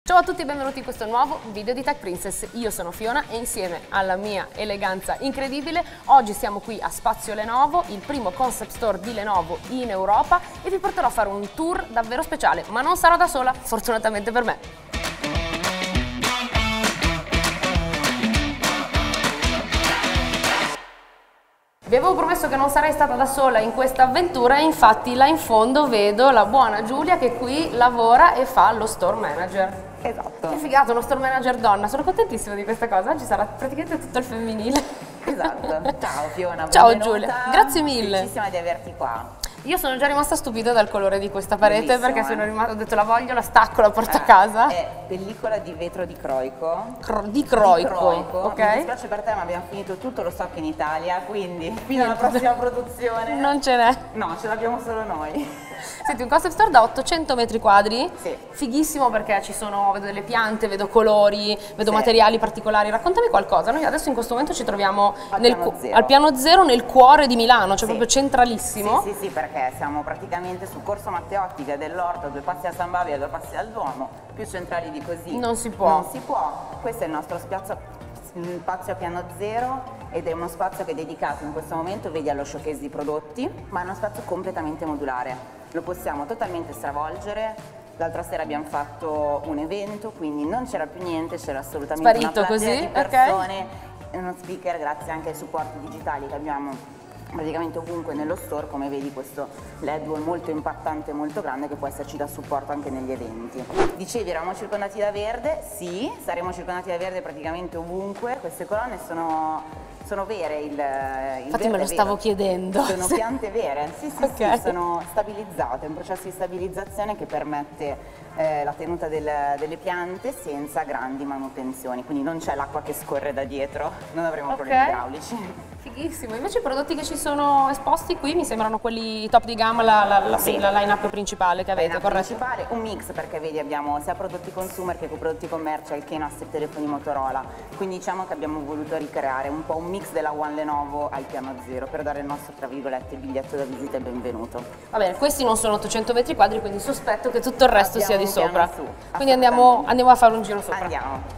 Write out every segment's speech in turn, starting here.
Ciao a tutti e benvenuti in questo nuovo video di Tech Princess. Io sono Fiona e insieme alla mia eleganza incredibile oggi siamo qui a Spazio Lenovo, il primo concept store di Lenovo in Europa, e vi porterò a fare un tour davvero speciale, ma non sarò da sola, fortunatamente per me. Vi avevo promesso che non sarei stata da sola in questa avventura e infatti là in fondo vedo la buona Giulia che qui lavora e fa lo store manager. Esatto. Che figata, uno store manager donna, sono contentissima di questa cosa, oggi sarà praticamente tutto il femminile. Esatto. Ciao Fiona, ciao benvenuta. Giulia, grazie mille. Felicissima di averti qua. Io sono già rimasta stupita dal colore di questa parete. Bellissimo, perché sono rimasta, ho detto la voglio, la stacco, la porto a casa. È pellicola di vetro di Croico. Di Croico, ok. Mi dispiace per te ma abbiamo finito tutto lo stock in Italia, quindi fino alla prossima produzione. Non ce n'è. No, ce l'abbiamo solo noi. Senti, un concept store da 800 metri quadri, sì. Fighissimo perché ci sono, vedo delle piante, vedo colori, vedo materiali particolari. Raccontami qualcosa. Noi adesso in questo momento ci troviamo al piano zero nel cuore di Milano, cioè proprio centralissimo. Sì, perché siamo praticamente su Corso Matteotti, via dell'Orto, 2 passi a San Bavia, 2 passi al Duomo, più centrali di così. Non si può. Non si può. Questo è il nostro spazio a piano zero ed è uno spazio che è dedicato in questo momento, vedi, allo showcase di prodotti, ma è uno spazio completamente modulare. Lo possiamo totalmente stravolgere. L'altra sera abbiamo fatto un evento, quindi non c'era più niente, c'era assolutamente sparito una platea così, di persone e uno speaker, grazie anche ai supporti digitali che abbiamo praticamente ovunque nello store. Come vedi, questo LED molto impattante e molto grande che può esserci da supporto anche negli eventi. Dicevi, eravamo circondati da verde? Sì, saremo circondati da verde praticamente ovunque. Queste colonne sono vere, infatti me lo stavo chiedendo. Sono piante vere, sì, Okay. sì, sono stabilizzate, è un processo di stabilizzazione che permette la tenuta delle piante senza grandi manutenzioni, quindi non c'è l'acqua che scorre da dietro, non avremo problemi idraulici. Fighissimo, invece i prodotti che ci sono esposti qui mi sembrano quelli top di gamma, la line-up principale che avete, corretto? Principale, un mix, perché vedi abbiamo sia prodotti consumer che prodotti commercial che i nostri telefoni Motorola, quindi diciamo che abbiamo voluto ricreare un po' un mix della One Lenovo al piano zero per dare il nostro, tra virgolette, biglietto da visita e benvenuto. Va bene, questi non sono 800 metri quadri, quindi sospetto che tutto il resto sia di sopra. Su, quindi andiamo a fare un giro sopra. Andiamo.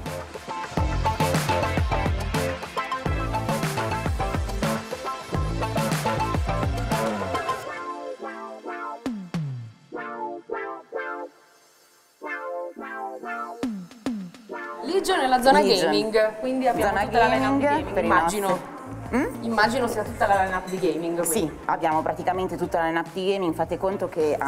Ligio nella zona Ligio. gaming, quindi abbiamo Zona tutta la line-up di gaming gaming, per i immagino. Immagino sia tutta la line-up di gaming qui. Sì, abbiamo praticamente tutta la line-up di gaming, fai conto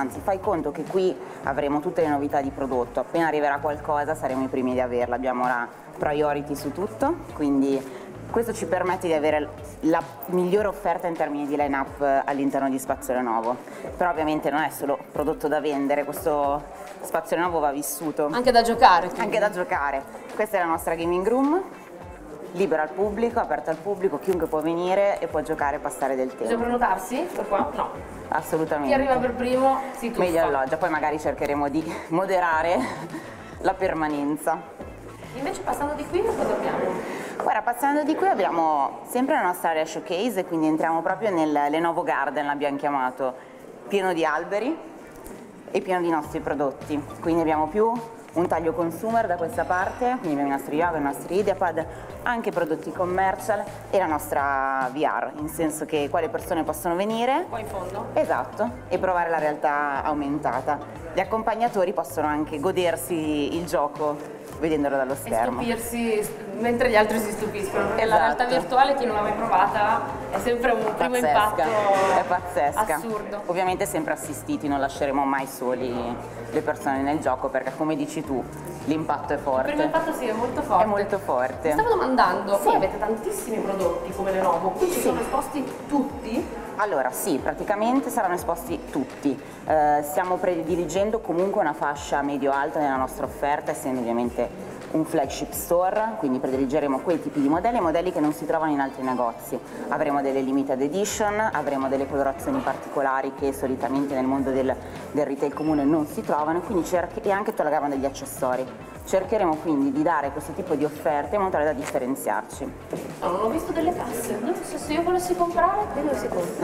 che qui avremo tutte le novità di prodotto, appena arriverà qualcosa saremo i primi di averla, abbiamo la priority su tutto, quindi questo ci permette di avere la migliore offerta in termini di line-up all'interno di Spazio Lenovo, però ovviamente non è solo prodotto da vendere, questo Spazio Lenovo va vissuto. Anche da giocare. Quindi. Anche da giocare. Questa è la nostra gaming room, libera al pubblico, aperta al pubblico, chiunque può venire e può giocare e passare del tempo. Bisogna prenotarsi per qua? No. Assolutamente. Chi arriva per primo si tuffa. Meglio alloggia, poi magari cercheremo di moderare la permanenza. Invece passando di qui cosa abbiamo? Guarda, passando di qui abbiamo sempre la nostra area showcase e quindi entriamo proprio nel Lenovo Garden, l'abbiamo chiamato, pieno di alberi e pieno di nostri prodotti. Quindi abbiamo più un taglio consumer da questa parte, quindi abbiamo i nostri Yoga, i nostri Ideapad, anche prodotti commercial e la nostra VR, in senso che qua le persone possono venire. Qua in fondo? Esatto, e provare la realtà aumentata. Gli accompagnatori possono anche godersi il gioco vedendolo dallo schermo. E stupirsi mentre gli altri si stupiscono, perché la Esatto. realtà virtuale, chi non l'ha mai provata, è sempre un primo impatto è pazzesca. assurdo. Ovviamente sempre assistiti, non lasceremo mai soli le persone nel gioco perché, come dici tu, l'impatto è forte. Il primo impatto sì, è molto forte. È molto forte. Mi stavo domandando, voi avete tantissimi prodotti come Lenovo, qui ci sono esposti tutti? Allora sì, praticamente saranno esposti tutti. Stiamo prediligendo comunque una fascia medio-alta nella nostra offerta, essendo ovviamente un flagship store, quindi prediligeremo quei tipi di modelli che non si trovano in altri negozi. Avremo delle limited edition, avremo delle colorazioni particolari che solitamente nel mondo del retail comune non si trovano, quindi e anche tutta la gamma degli accessori. Cercheremo quindi di dare questo tipo di offerte in modo tale da differenziarci. No, non ho visto delle casse, se io volessi comprare, dove si compra? Le?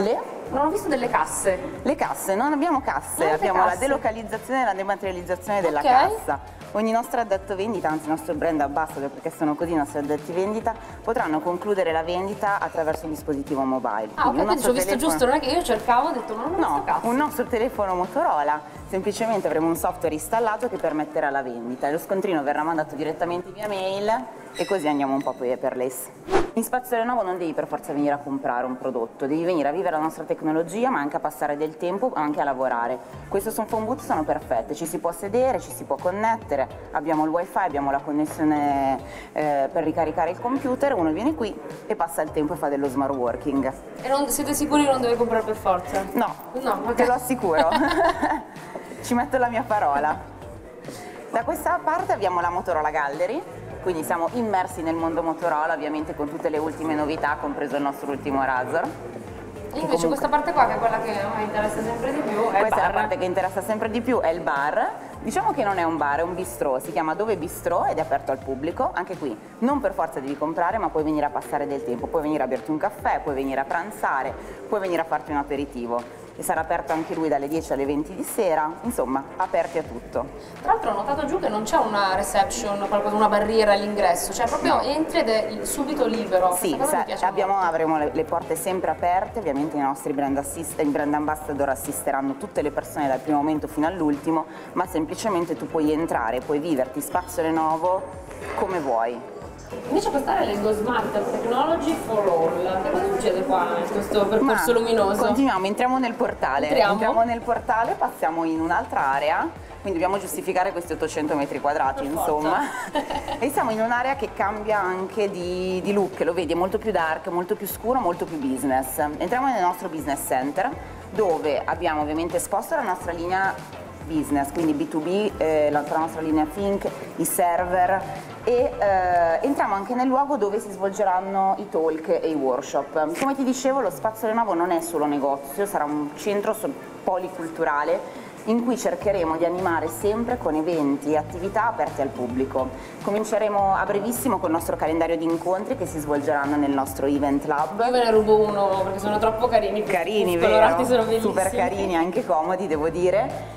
Non ho visto delle casse. Le casse, non abbiamo casse, Non abbiamo casse. la delocalizzazione e la dematerializzazione della Ok. cassa. Ogni nostro addetto vendita, anzi il nostro brand ambassador, perché sono così i nostri addetti vendita, potranno concludere la vendita attraverso un dispositivo mobile. Ah, ok, Quindi un quindi ci ho nostro visto telefono- giusto, non è che io cercavo, ho detto ma non ho visto No, casse. un nostro telefono Motorola, semplicemente avremo un software installato che permetterà la vendita e lo scontrino verrà mandato direttamente via mail e così andiamo un po' poi paperless. In Spazio Lenovo non devi per forza venire a comprare un prodotto, devi venire a vivere la nostra tecnologia ma anche a passare del tempo, anche a lavorare. Queste phone booth sono perfette, ci si può sedere, ci si può connettere, abbiamo il wifi, abbiamo la connessione per ricaricare il computer, uno viene qui e passa il tempo e fa dello smart working. E non, siete sicuri che non deve comprare per forza? No, No, ok. te lo assicuro, ci metto la mia parola. Da questa parte abbiamo la Motorola Gallery, quindi siamo immersi nel mondo Motorola, ovviamente con tutte le ultime novità, compreso il nostro ultimo Razr. Invece questa parte qua, che è quella che a me interessa sempre di più, è il Questa è la bar. parte che interessa sempre di più, è il bar. Diciamo che non è un bar, è un bistrò, si chiama Dove Bistrò ed è aperto al pubblico. Anche qui non per forza devi comprare, ma puoi venire a passare del tempo, puoi venire a berti un caffè, puoi venire a pranzare, puoi venire a farti un aperitivo. E sarà aperto anche lui dalle 10 alle 20 di sera, insomma, aperti a tutto. Tra l'altro ho notato giù che non c'è una reception, una barriera all'ingresso, cioè proprio entri ed è subito libero. Sì, Questa cosa mi piace molto. avremo le porte sempre aperte, ovviamente i nostri i brand ambassador assisteranno tutte le persone dal primo momento fino all'ultimo, ma semplicemente tu puoi entrare, puoi viverti Spazio Lenovo come vuoi. Invece questa è l'Ego Smart Technology for All. Che cosa succede qua in questo percorso luminoso? Continuiamo, entriamo nel portale. Entriamo? Entriamo nel portale, passiamo in un'altra area, quindi dobbiamo giustificare questi 800 metri quadrati, Per insomma. forza. E siamo in un'area che cambia anche di look, lo vedi, è molto più dark, molto più scuro, molto più business. Entriamo nel nostro business center, dove abbiamo ovviamente esposto la nostra linea business, quindi B2B, la nostra linea Think, i server e entriamo anche nel luogo dove si svolgeranno i talk e i workshop. Come ti dicevo, lo Spazio Lenovo non è solo negozio, sarà un centro policulturale in cui cercheremo di animare sempre con eventi e attività aperte al pubblico. Cominceremo a brevissimo col nostro calendario di incontri che si svolgeranno nel nostro Event Lab. Io ve ne rubo uno perché sono troppo carini. Carini, colorati, vero? sono bellissimi. Super carini, anche comodi, devo dire.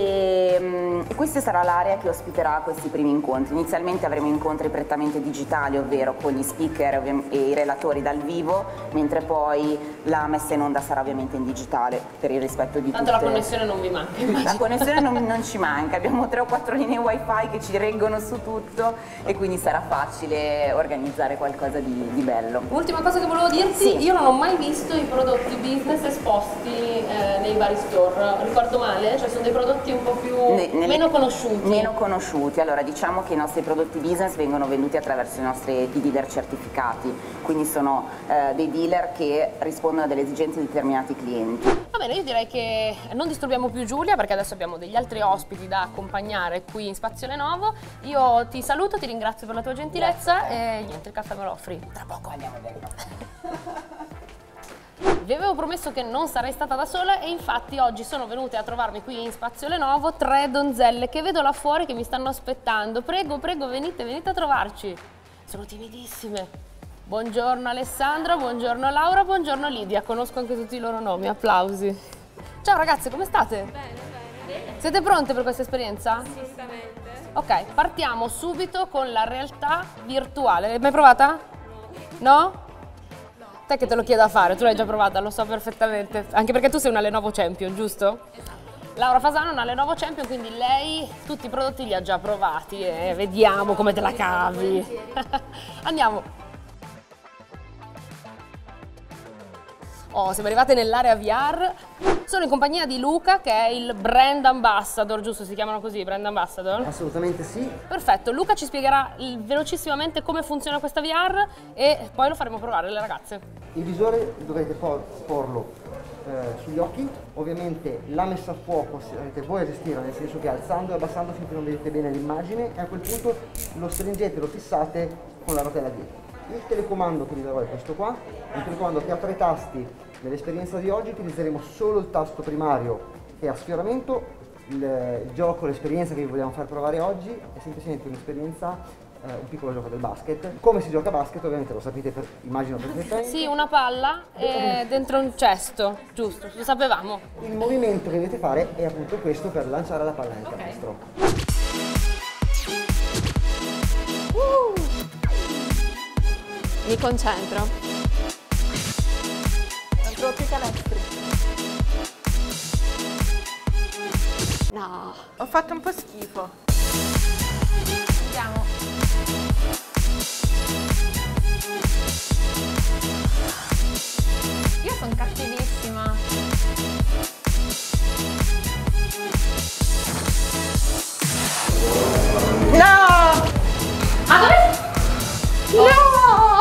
E questa sarà l'area che ospiterà questi primi incontri. Inizialmente avremo incontri prettamente digitali, ovvero con gli speaker e i relatori dal vivo, mentre poi la messa in onda sarà ovviamente in digitale per il rispetto di Tanto tutte. la connessione non vi manca, immagino. La connessione non ci manca, abbiamo 3 o 4 linee wifi che ci reggono su tutto e quindi sarà facile organizzare qualcosa di bello. Ultima cosa che volevo dirti, Sì. io non ho mai visto i prodotti business esposti nei vari store. Ricordo male? Cioè sono dei prodotti un po' più meno conosciuti. Meno conosciuti, allora diciamo che i nostri prodotti business vengono venduti attraverso i dealer certificati, quindi sono dei dealer che rispondono a delle esigenze di determinati clienti. Va bene, io direi che non disturbiamo più Giulia perché adesso abbiamo degli altri ospiti da accompagnare qui in Spazio Lenovo. Io ti saluto, ti ringrazio per la tua gentilezza e niente, il caffè me lo offri tra poco. Andiamo Vi avevo promesso che non sarei stata da sola e infatti oggi sono venute a trovarmi qui in Spazio Lenovo 3 donzelle che vedo là fuori che mi stanno aspettando. Prego, prego, venite a trovarci. Sono timidissime. Buongiorno Alessandra, buongiorno Laura, buongiorno Lidia. Conosco anche tutti i loro nomi, applausi. Ciao ragazze, come state? Bene. Siete pronte per questa esperienza? Assolutamente. Ok, partiamo subito con la realtà virtuale. L'hai mai provata? No? Te che te lo chiedo a fare, tu l'hai già provata, lo so perfettamente. Anche perché tu sei una Lenovo Champion, giusto? Esatto. Laura Fasano è una Lenovo Champion, quindi lei tutti i prodotti li ha già provati e vediamo come te la cavi. Andiamo. Oh, siamo arrivate nell'area VR. Sono in compagnia di Luca, che è il brand ambassador, giusto? Si chiamano così, brand ambassador? Assolutamente sì. Perfetto, Luca ci spiegherà velocissimamente come funziona questa VR e poi lo faremo provare alle ragazze. Il visore dovrete porlo sugli occhi, ovviamente la messa a fuoco sarete voi a gestirla, nel senso che alzando e abbassando finché non vedete bene l'immagine e a quel punto lo stringete, lo fissate con la rotella dietro. Il telecomando che vi darò è questo qua, un telecomando che ha 3 tasti. Nell'esperienza di oggi utilizzeremo solo il tasto primario che è a sfioramento. Il gioco, l'esperienza che vi vogliamo far provare oggi è semplicemente un'esperienza un piccolo gioco del basket. Come si gioca a basket ovviamente lo sapete, immagino perfettamente. Sì, una palla dentro un cesto, giusto, lo sapevamo. Il movimento che dovete fare è appunto questo per lanciare la palla nel canestro. Mi concentro. Ancora più canestri. No. Ho fatto un po' schifo. Andiamo. Io sono cattivissima. No! Ah, dove? No!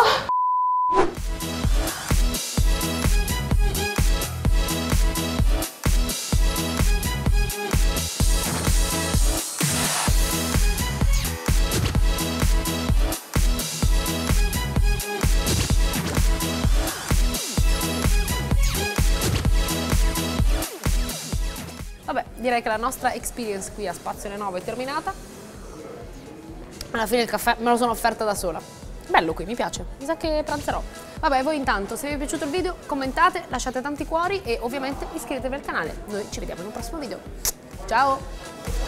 Vabbè, direi che la nostra experience qui a Spazio Lenovo è terminata. Alla fine il caffè me lo sono offerta da sola. Bello qui, mi piace. Mi sa che pranzerò. Vabbè, voi intanto, se vi è piaciuto il video, commentate, lasciate tanti cuori e ovviamente iscrivetevi al canale. Noi ci vediamo in un prossimo video. Ciao!